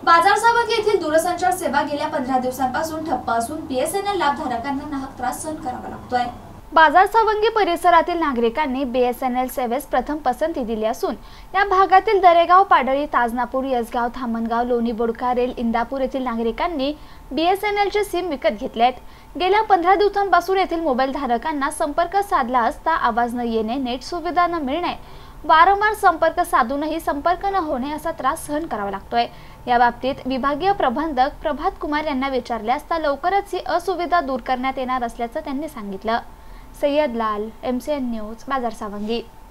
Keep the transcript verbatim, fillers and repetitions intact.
बाजार सावंगी येथील दूरसंचार सेवा गेल्या पंधरा दिवसांपासून ठप्प असून बीएसएनएल लाभधारकांना नाहक त्रास सहन करावा लागतोय। बाजार सावंगी परिसरातील नागरिकांनी बीएसएनएल सेवेस प्रथम पसंती दिली असून या भागातील दरेगाव, पाडळी, ताजनापूर, यसगाव, थामणगाव, लोणी बोडका, रेल, इंदापूर येथील नागरिकांनी बीएसएनएलचे सिम विकत घेतले आहेत। गेल्या पंधरा दिवसांपासून येथील मोबाईल धारकांना संपर्क साधला असता आवाज न येणे, नेट सुविधा न मिळणे, वारंवार संपर्क साधूनही संपर्क न होणे असा त्रास सहन करावा लागतोय। या बाबतीत विभागीय प्रबंधक प्रभात कुमार यांना विचारले असता लवकरच ही असुविधा दूर करण्यात येणार असल्याचं त्यांनी सांगितलं। सय्यद लाल, एमसीएन न्यूज, बाजार सावंगी।